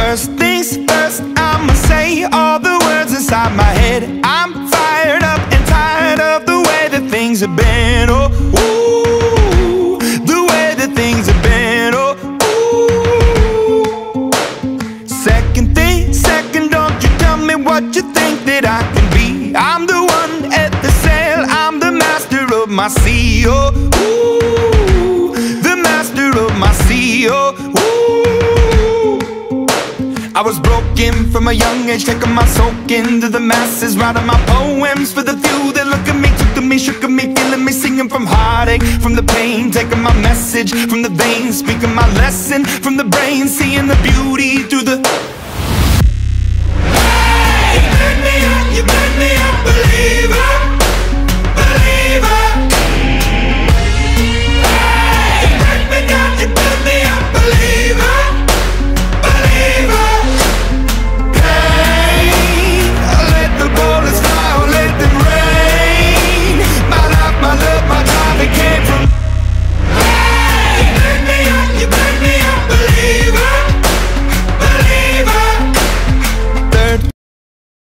First things first, I'ma say all the words inside my head. I'm fired up and tired of the way that things have been. Oh, ooh, the way that things have been. Oh, ooh. Second thing, second, don't you tell me what you think that I can be. I'm the one at the sail, I'm the master of my sea. Oh, ooh, the master of my sea. Oh, ooh. I was broken from a young age, taking my soak into the masses, writing my poems for the few that look at me, took to me, shook at me, feeling me, singing from heartache, from the pain, taking my message from the veins, speaking my lesson from the brain, seeing the beauty through the... Hey, you made me a believer.